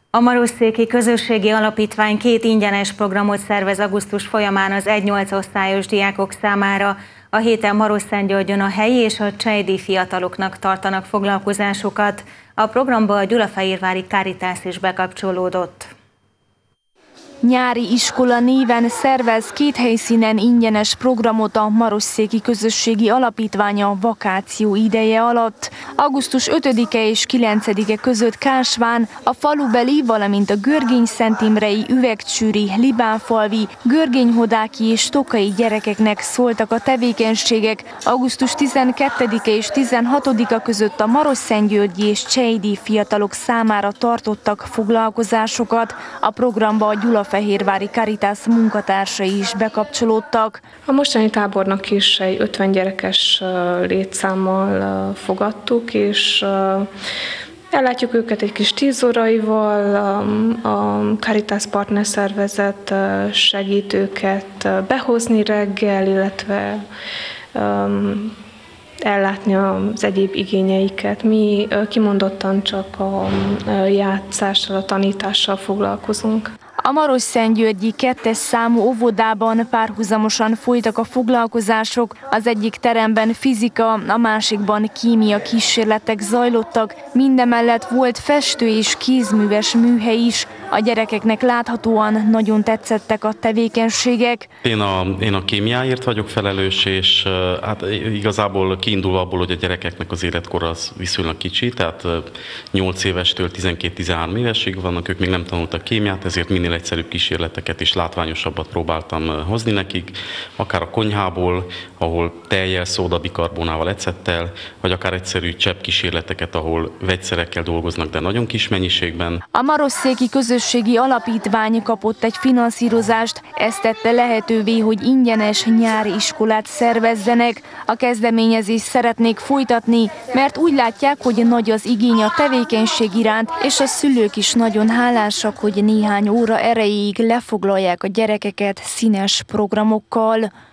A Marosszéki Közösségi Alapítvány 2 ingyenes programot szervez augusztus folyamán az 1-8 osztályos diákok számára. A héten Marosszentgyörgyön a helyi és a csejdi fiataloknak tartanak foglalkozásokat. A programba a Gyulafehérvári Caritas is bekapcsolódott. Nyári iskola néven szervez 2 helyszínen ingyenes programot a Marosszéki Közösségi Alapítványa vakáció ideje alatt. Augusztus 5-e és 9-e között Kásván a falubeli, valamint a Görgény-Szentimrei, Üvegcsűri, Libánfalvi, Görgényhodáki és Tokai gyerekeknek szóltak a tevékenységek. Augusztus 12-e és 16-a között a marosszentgyörgyi és csejdi fiatalok számára tartottak foglalkozásokat. A programba a Gyulafehérvári Caritas munkatársai is bekapcsolódtak. A mostani tábornak is egy 50 gyerekes létszámmal fogadtuk, és ellátjuk őket egy kis 10 óraival. A Caritas partnerszervezet segít őket behozni reggel, illetve ellátni az egyéb igényeiket. Mi kimondottan csak a játszással, a tanítással foglalkozunk. A Marosszentgyörgyi 2-es számú óvodában párhuzamosan folytak a foglalkozások, az egyik teremben fizika, a másikban kémia kísérletek zajlottak, mindemellett volt festő és kézműves műhely is. A gyerekeknek láthatóan nagyon tetszettek a tevékenységek. Én a kémiáért vagyok felelős, és hát igazából kiindulva abból, hogy a gyerekeknek az életkora az viszonylag kicsi, tehát 8 évestől 12-13 évesig vannak, ők még nem tanultak kémiát, ezért minél egyszerűbb kísérleteket és látványosabbat próbáltam hozni nekik, akár a konyhából, ahol tejjel, szódabikarbonával, ecettel, vagy akár egyszerű csepp kísérleteket, ahol vegyszerekkel dolgoznak, de nagyon kis mennyiségben. A Marosszéki Közösségi Alapítvány kapott egy finanszírozást, ezt tette lehetővé, hogy ingyenes nyári iskolát szervezzenek. A kezdeményezést szeretnék folytatni, mert úgy látják, hogy nagy az igény a tevékenység iránt, és a szülők is nagyon hálásak, hogy néhány óra erejéig lefoglalják a gyerekeket színes programokkal.